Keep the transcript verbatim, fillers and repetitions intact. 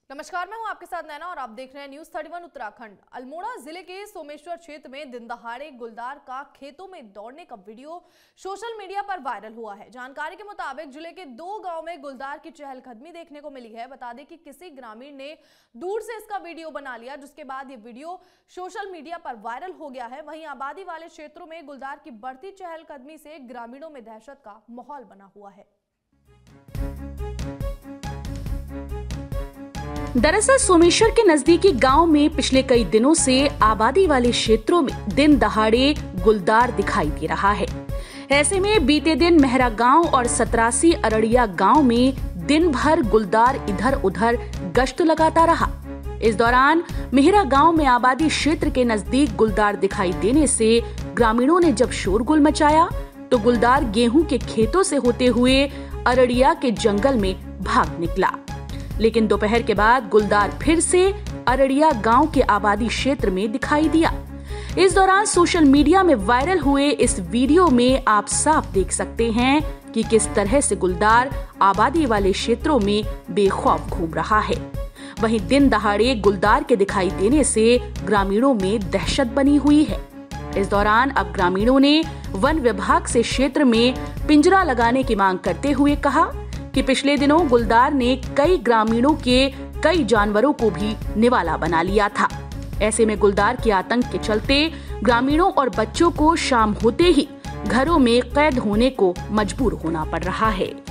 नमस्कार, मैं हूं आपके साथ नैना और आप देख रहे हैं न्यूज इकतीस उत्तराखंड। अल्मोड़ा जिले के सोमेश्वर क्षेत्र में दिन दहाड़े गुलदार का खेतों में दौड़ने का वीडियो सोशल मीडिया पर वायरल हुआ है। जानकारी के मुताबिक जिले के दो गांव में गुलदार की चहलकदमी देखने को मिली है। बता दें कि किसी ग्रामीण ने दूर से इसका वीडियो बना लिया, जिसके बाद ये वीडियो सोशल मीडिया पर वायरल हो गया है। वहीं आबादी वाले क्षेत्रों में गुलदार की बढ़ती चहलकदमी से ग्रामीणों में दहशत का माहौल बना हुआ है। दरअसल सोमेश्वर के नजदीकी गांव में पिछले कई दिनों से आबादी वाले क्षेत्रों में दिन दहाड़े गुलदार दिखाई दे रहा है। ऐसे में बीते दिन मेहरा गांव और सतरासी अरड़िया गांव में दिन भर गुलदार इधर उधर गश्त लगाता रहा। इस दौरान मेहरा गांव में आबादी क्षेत्र के नजदीक गुलदार दिखाई देने से ग्रामीणों ने जब शोरगुल मचाया तो गुलदार गेहूं के खेतों से होते हुए अरड़िया के जंगल में भाग निकला। लेकिन दोपहर के बाद गुलदार फिर से अरड़िया गांव के आबादी क्षेत्र में दिखाई दिया। इस दौरान सोशल मीडिया में वायरल हुए इस वीडियो में आप साफ देख सकते हैं कि किस तरह से गुलदार आबादी वाले क्षेत्रों में बेखौफ घूम रहा है। वहीं दिन दहाड़े गुलदार के दिखाई देने से ग्रामीणों में दहशत बनी हुई है। इस दौरान अब ग्रामीणों ने वन विभाग से क्षेत्र में पिंजरा लगाने की मांग करते हुए कहा कि पिछले दिनों गुलदार ने कई ग्रामीणों के कई जानवरों को भी निवाला बना लिया था। ऐसे में गुलदार के आतंक के चलते ग्रामीणों और बच्चों को शाम होते ही घरों में कैद होने को मजबूर होना पड़ रहा है।